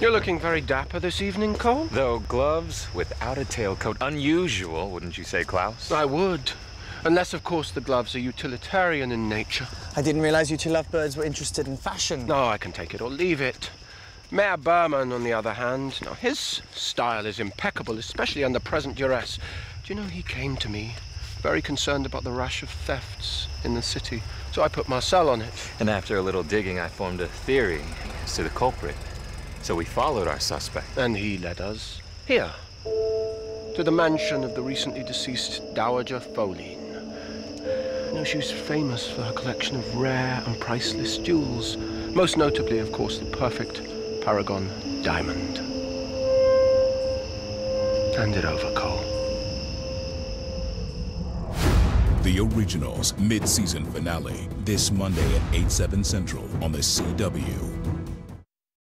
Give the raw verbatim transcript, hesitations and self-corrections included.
You're looking very dapper this evening, Cole. Though gloves without a tailcoat. Unusual, wouldn't you say, Klaus? I would. Unless, of course, the gloves are utilitarian in nature. I didn't realize you two lovebirds were interested in fashion. No, I can take it or leave it. Mayor Berman, on the other hand, now his style is impeccable, especially under present duress. Do you know, he came to me very concerned about the rush of thefts in the city, so I put Marcel on it. And after a little digging, I formed a theory as to the culprit. So we followed our suspect. And he led us here, to the mansion of the recently deceased Dowager Foline. You know, she was famous for her collection of rare and priceless jewels, most notably, of course, the perfect Paragon diamond. Hand it over, Cole. The Originals mid-season finale this Monday at eight, seven Central on the C W.